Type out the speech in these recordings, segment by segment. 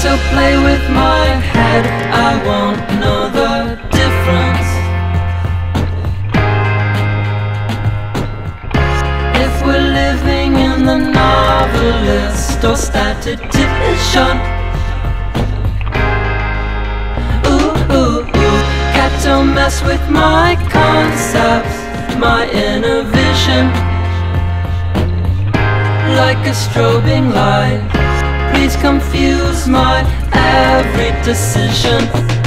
so play with my head, I won't know the difference. If we're living in the novelist or statistician, cat don't mess with my concepts, my inner vision. Like a strobing light, please confuse my every decision.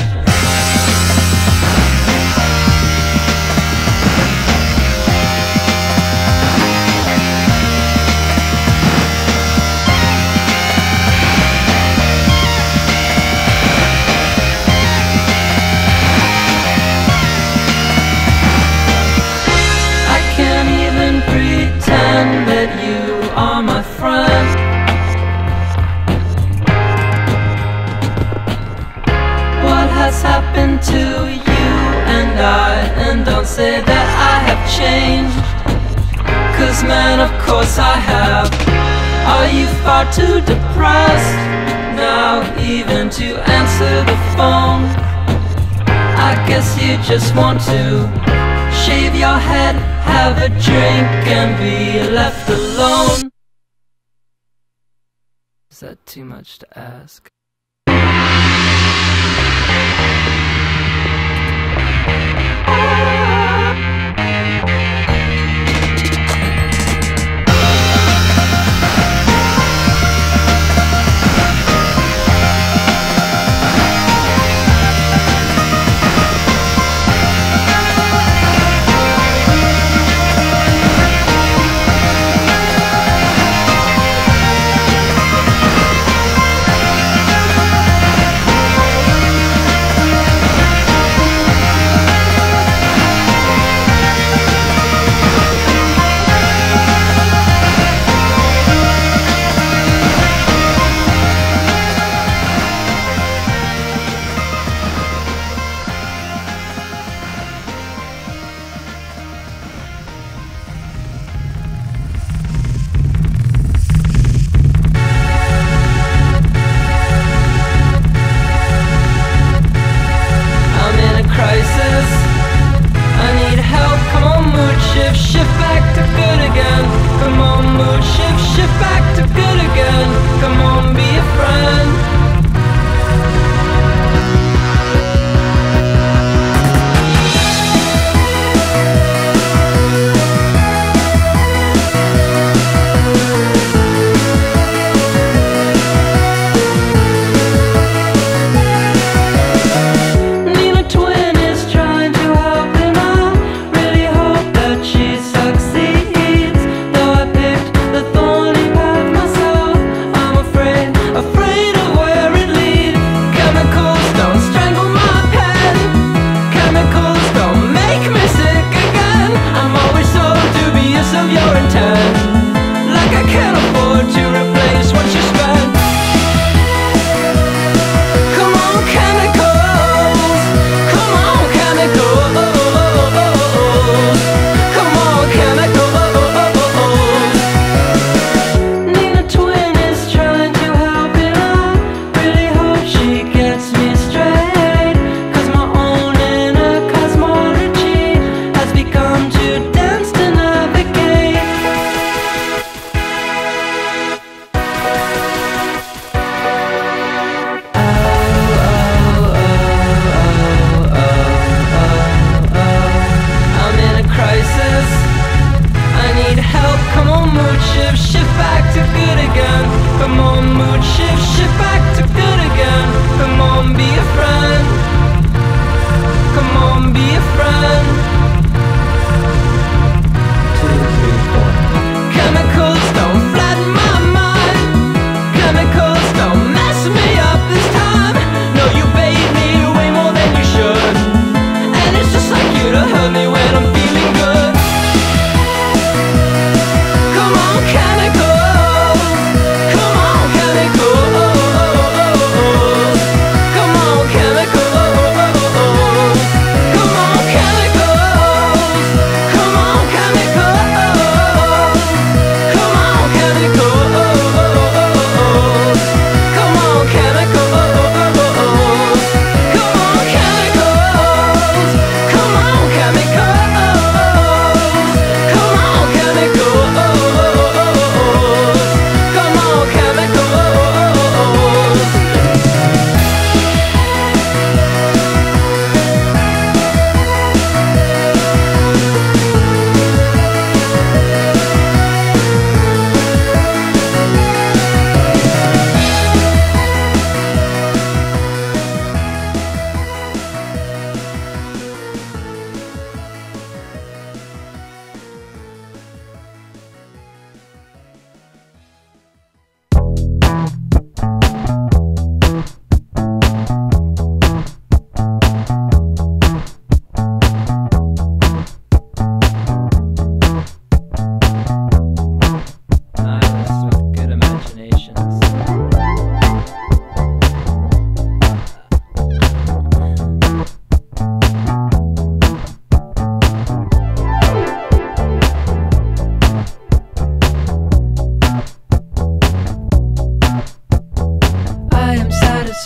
I can't even pretend that you are my friend. What has happened to you and I? And don't say that I have changed, 'cause man, of course I have. Are you far too depressed now even to answer the phone? I guess you just want to shave your head, have a drink and be left alone. Is that too much to ask?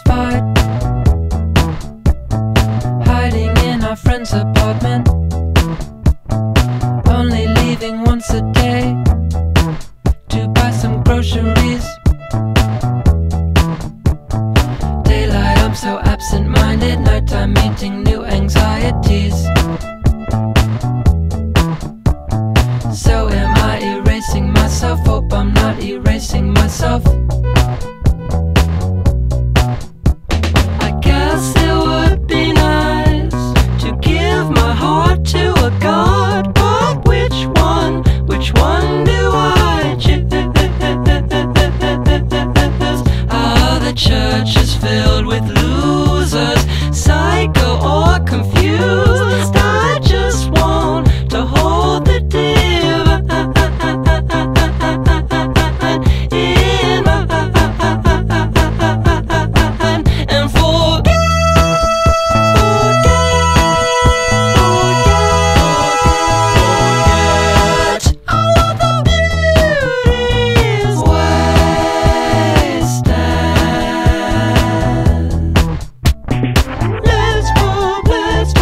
satisfied, hiding in our friend's apartment, only leaving once a day to buy some groceries. Daylight, I'm so absent-minded. Nighttime, meeting new anxieties. So am I erasing myself? Hope I'm not erasing myself. I guess it would be nice to give my heart to a god, but which one? Which one do I choose? Ah, the church is filled with losers, psycho or confused. I just want to hold the divine in my hand and forget all the beauties wasted. Let's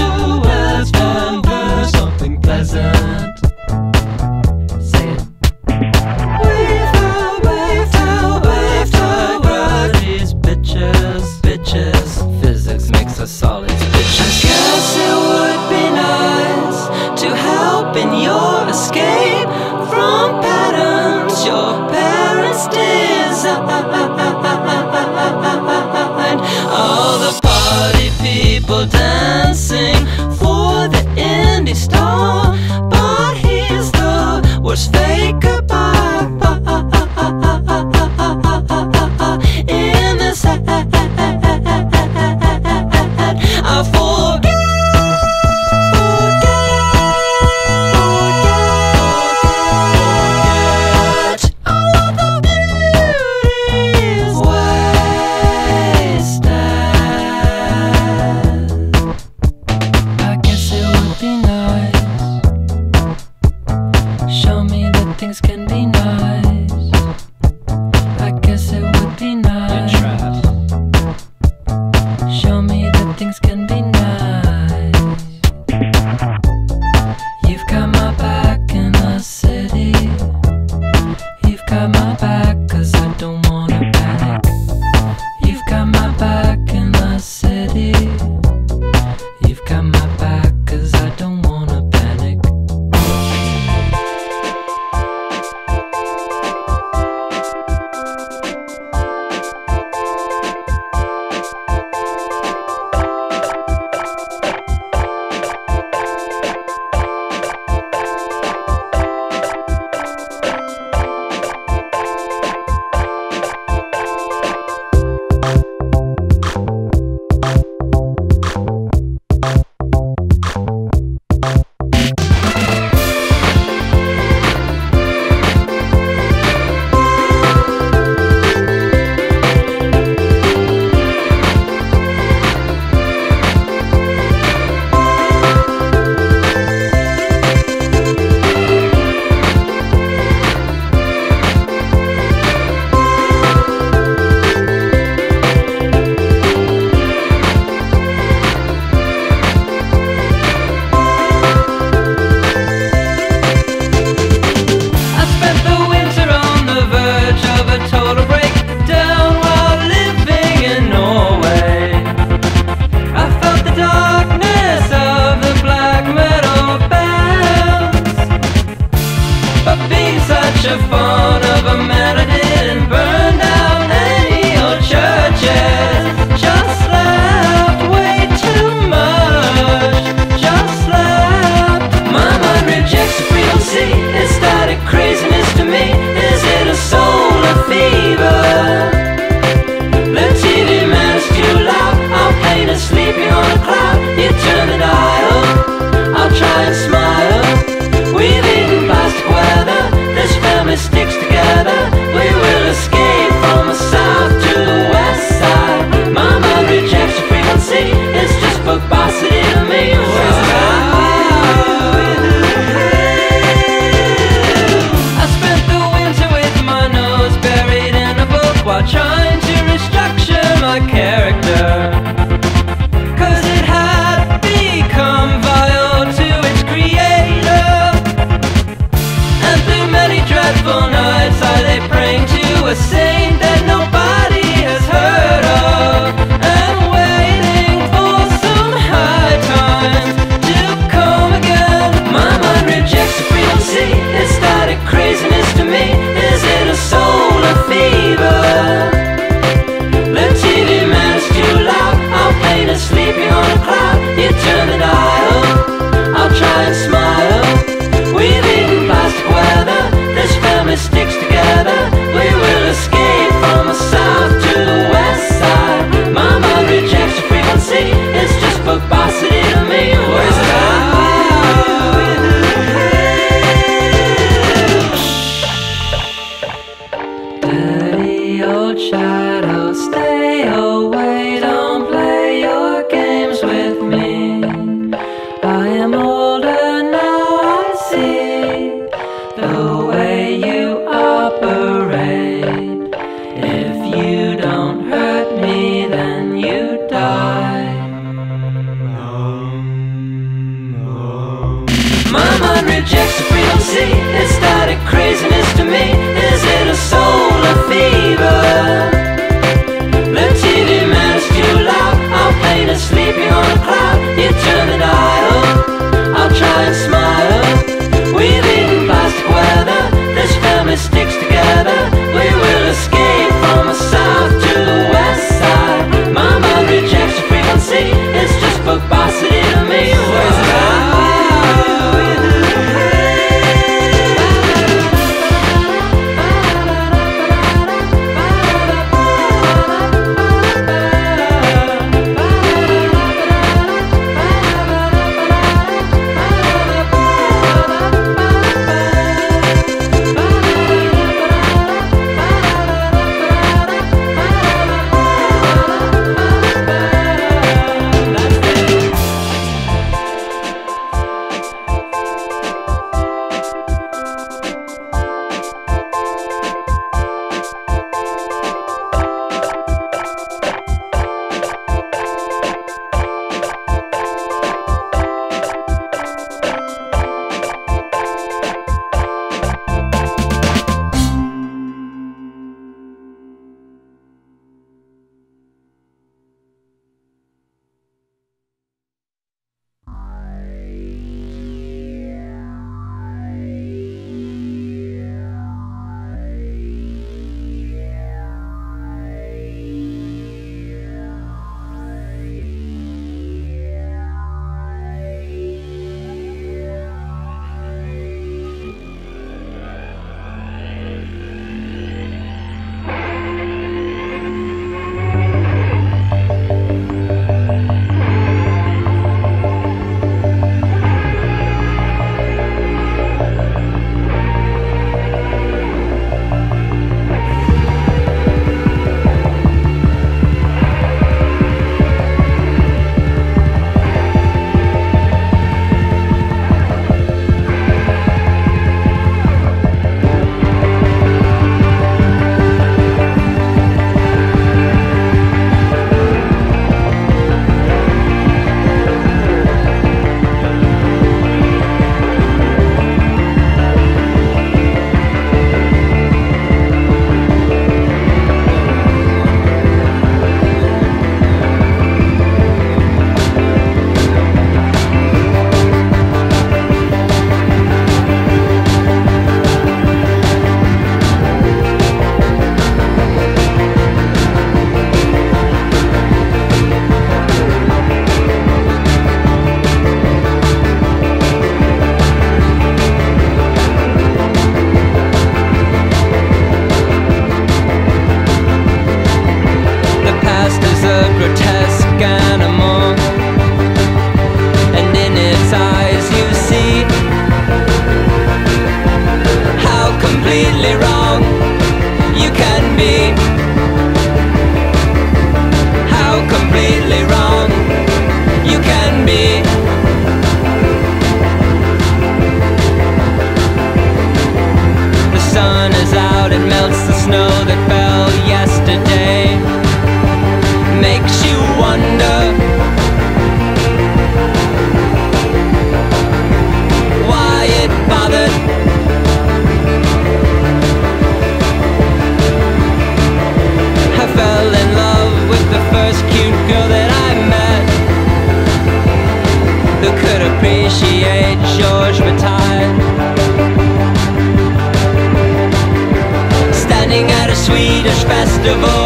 festival,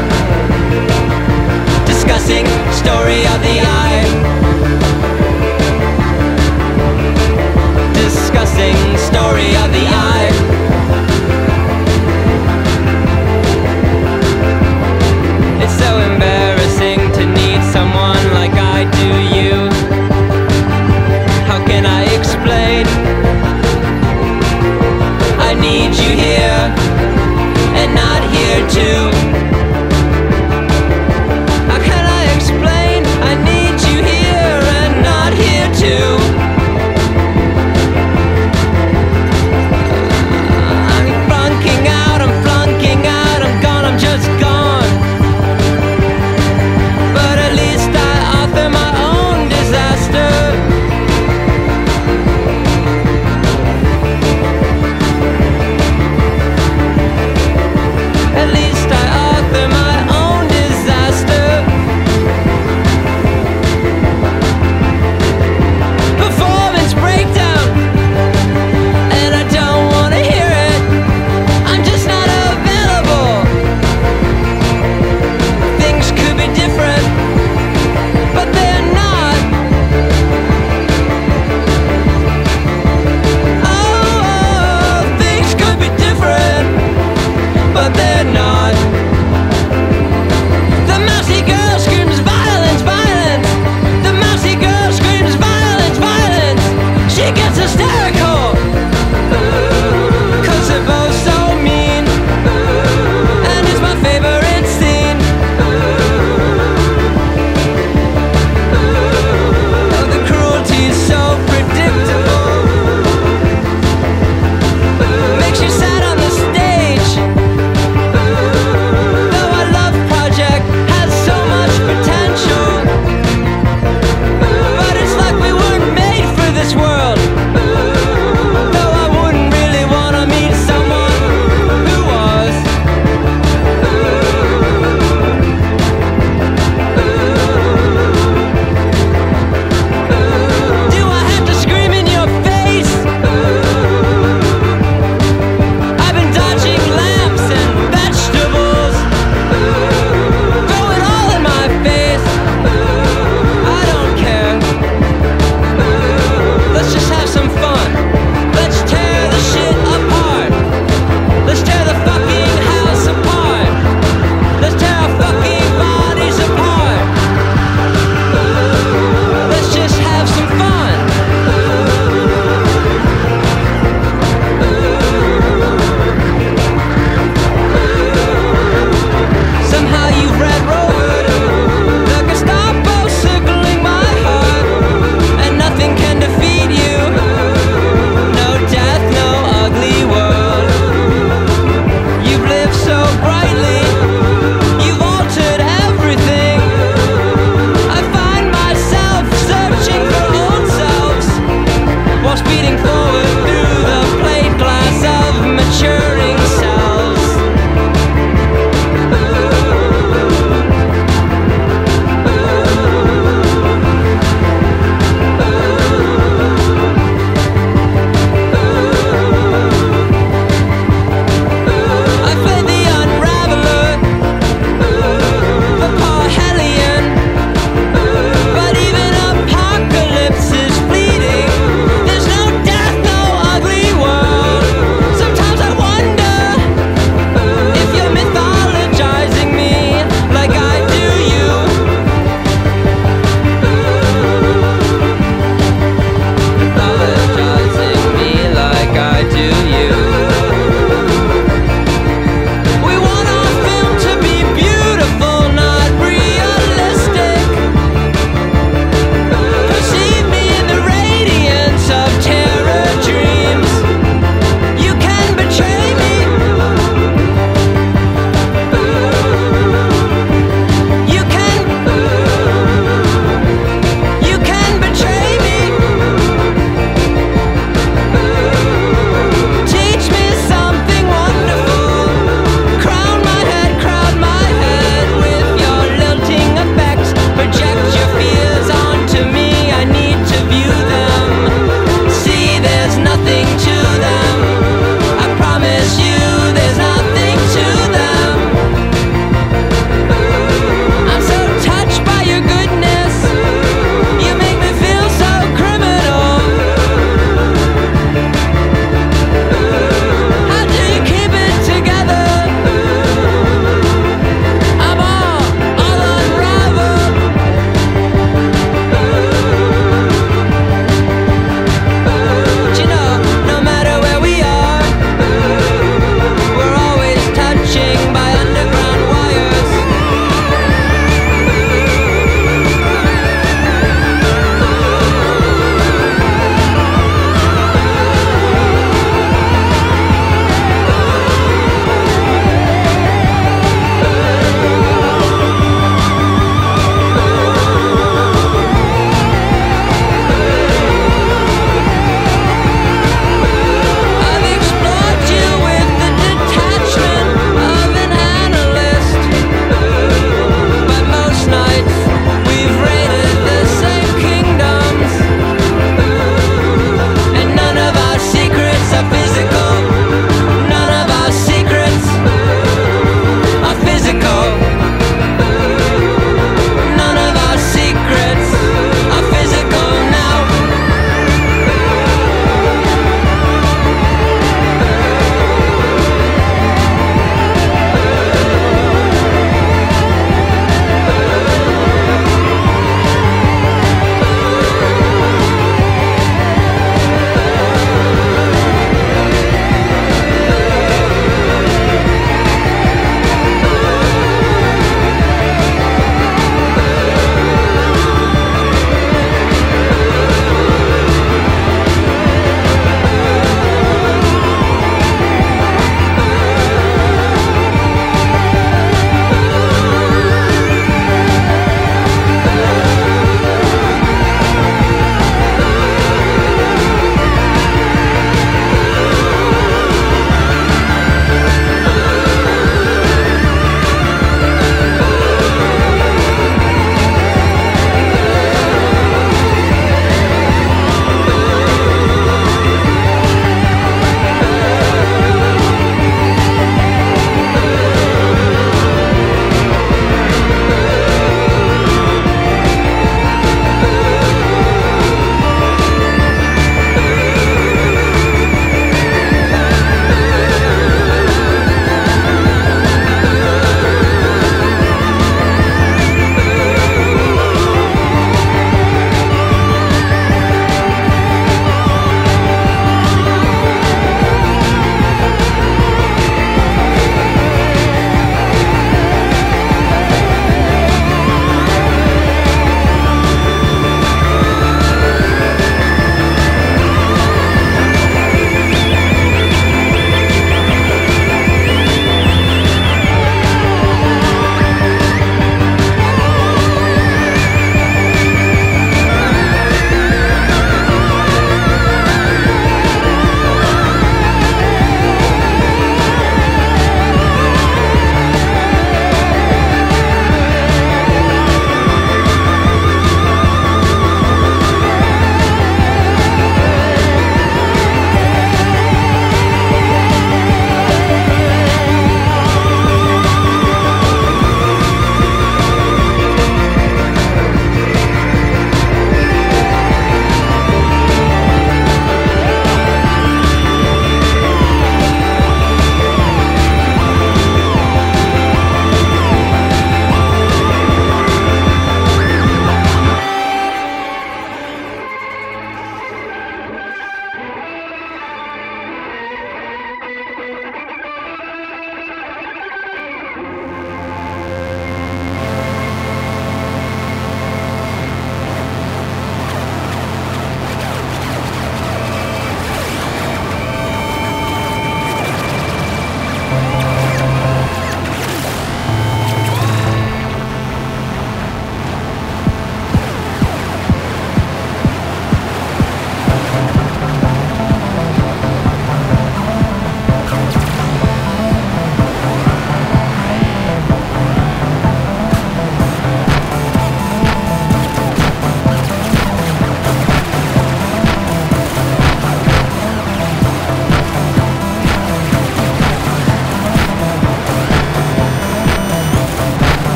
discussing story of the eye, discussing story of the eye. It's so embarrassing to need someone like I do you. How can I explain? I need you here and not here too. How can I explain? I need you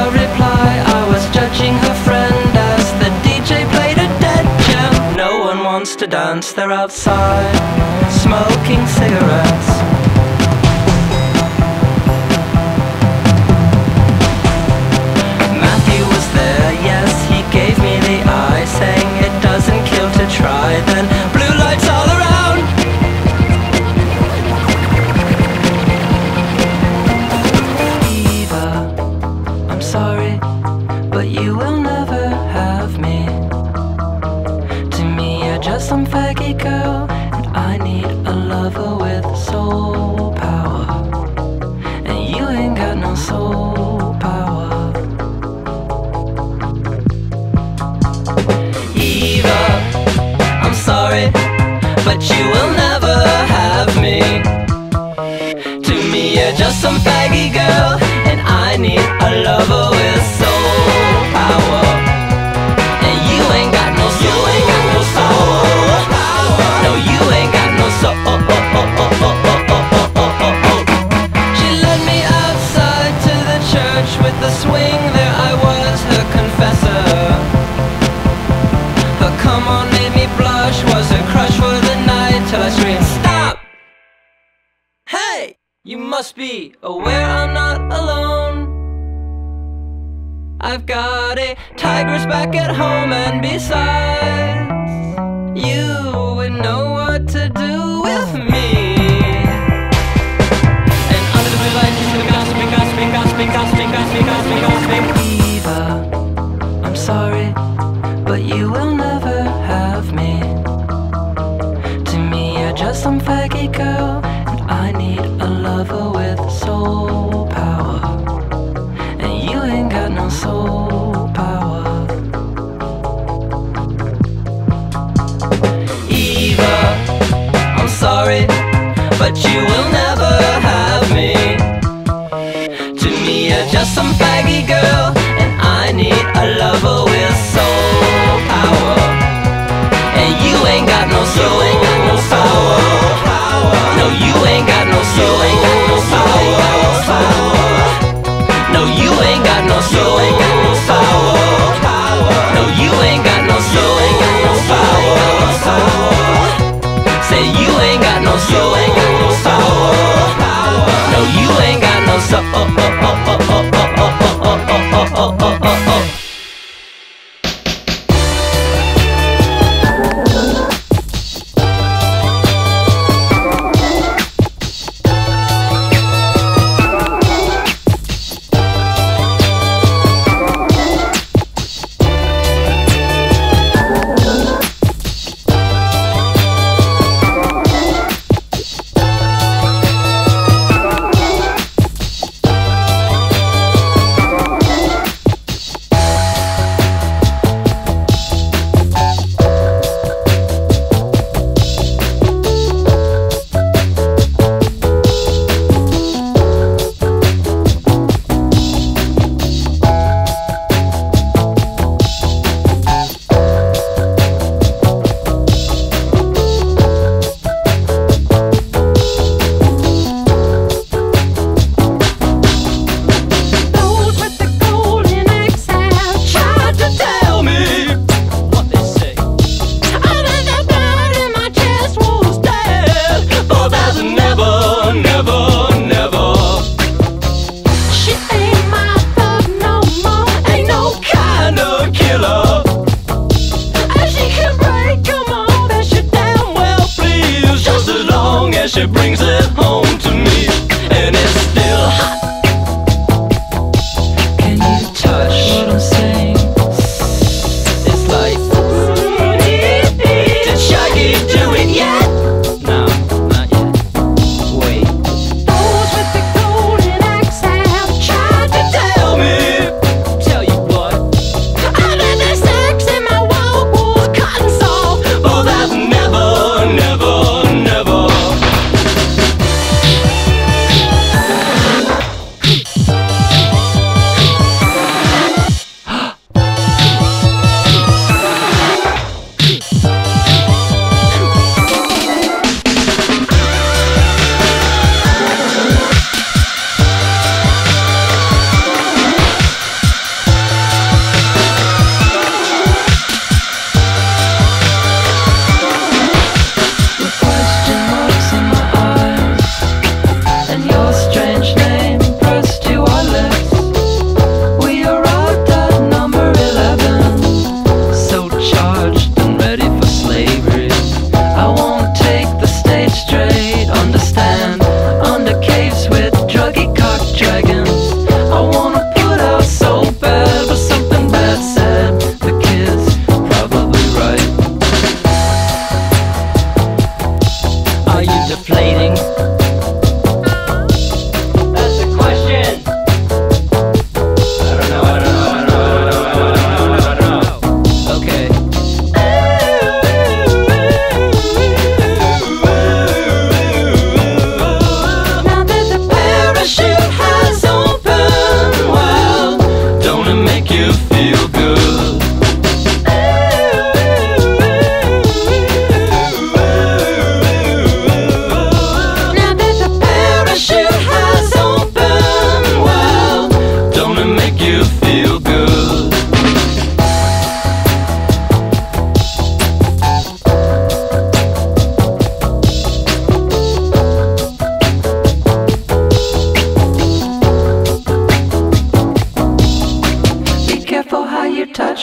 her reply, I was judging her friend as the DJ played a dead jam. No one wants to dance, they're outside, smoking cigarettes. Matthew was there, yes, he gave me the eye, saying it doesn't kill to try. Then blue lights all around. Eva, I'm sorry, but you will never have me. To me, you're just some faggy girl, and I need a lover with soul power. And you ain't got no soul power. Eva, I'm sorry, but you will never have me. To me, you're just some faggy girl, and I need a lover with soul power. And you ain't got no soul, you ain't got no soul power. No, you ain't got no soul. She led me outside to the church with the swing. There I was, her confessor. Her come on made me blush, was her crush for the night, till I screamed, stop! Hey! You must be aware I'm not alone. I've got a tigress back at home, and besides, you would know what to do with me. And under the blue light, she's gossiping, gossiping, gossiping, gossiping, gossiping, gossiping, gossiping. Eva, I'm sorry, but you will never have me. To me, you're just some faggy girl, and I need a lover with soul power. And you ain't got no soul power. Eva, I'm sorry, but you will never have me. To me, you're just some faggy girl, and I need a lover with soul power. And you ain't got no soul, you ain't got no soul power. No, you ain't got no soul, you ain't got no soul power. No, you ain't got no soul, you ain't got no soul.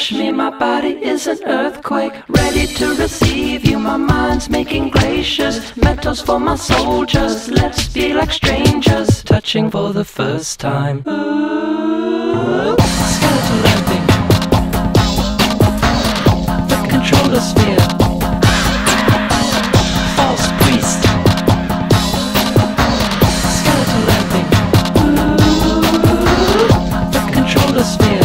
touch me, my body is an earthquake, ready to receive you. My mind's making glaciers, metals for my soldiers. Let's be like strangers, touching for the first time. Ooh, skeletal landing, the controller sphere, false priest. Skeletal landing, ooh, the controller sphere.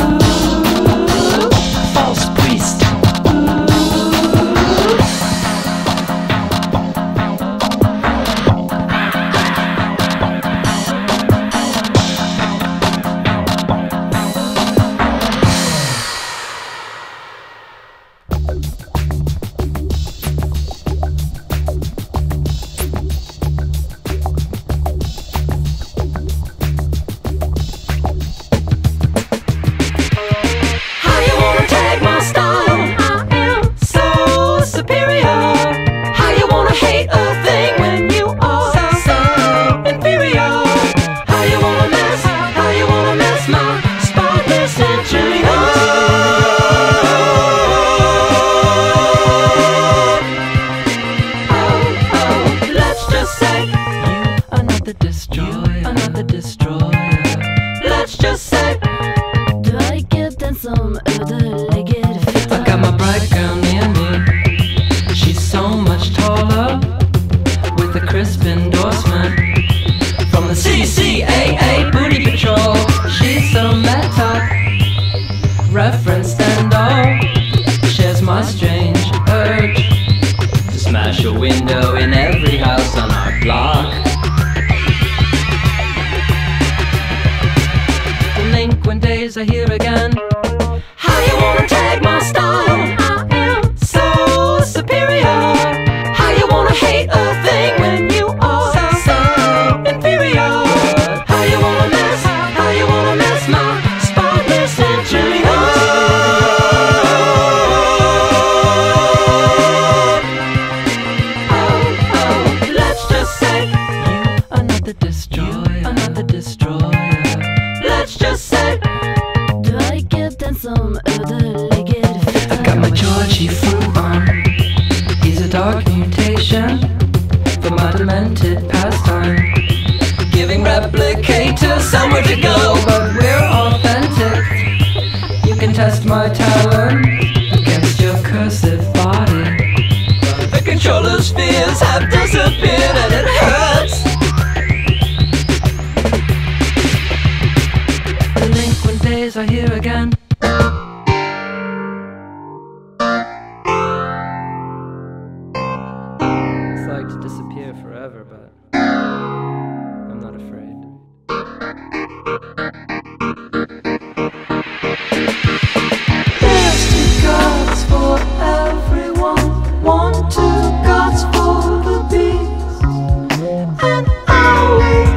Referenced and all, shares my strange urge to smash a window in every house on our block. Delinquent days are here again. How you wanna tag my style? I am so superior. How you wanna hate a thing when you are so inferior? How you wanna mess my spotless century up? I got my Georgie fruit on. He's a dark mutation for my demented pastime, giving replicators somewhere to go, but we're authentic. You can test my talent against your cursive body. The controller's fears have disappeared and it hurts. Delinquent days are here again. It's like to disappear forever, but I'm not afraid. There's two gods for everyone, one, two gods for the beast, and I will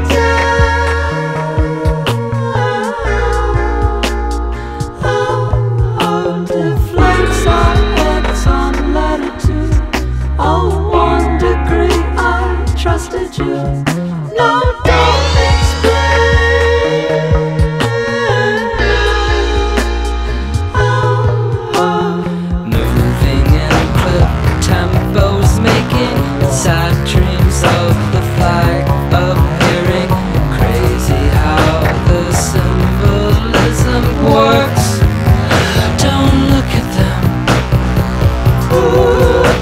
deflates our heads on latitude. Oh, 1 degree, I trusted you. No, don't explain. Moving in quick tempos, making sad dreams of the flag appearing. Crazy how the symbolism works. Don't look at them. Ooh.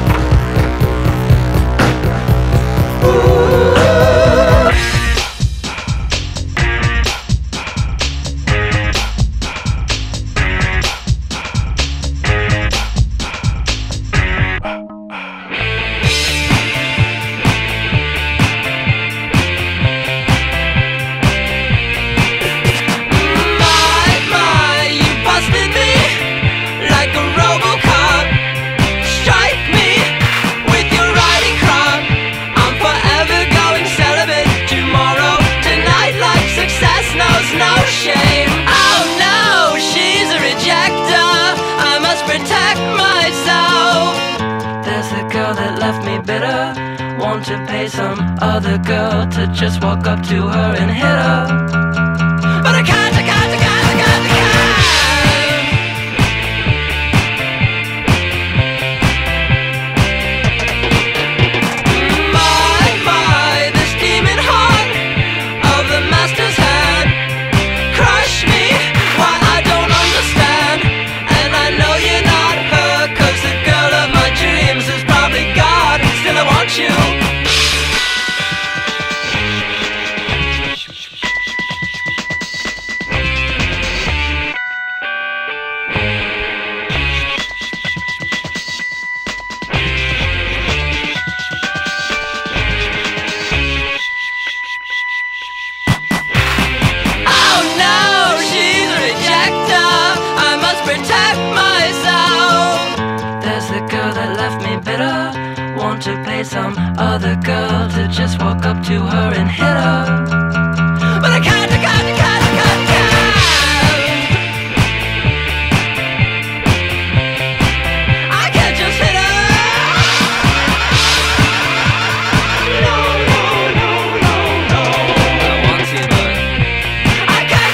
Want to pay some other girl to just walk up to her and hit her, but I can't, I can't, I can't, I can't, I can't. pay some other girl to just walk up to her and hit her. But I can't. I can't just hit her. No. I want to, but I can't.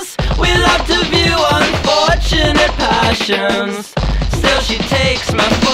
Still she takes my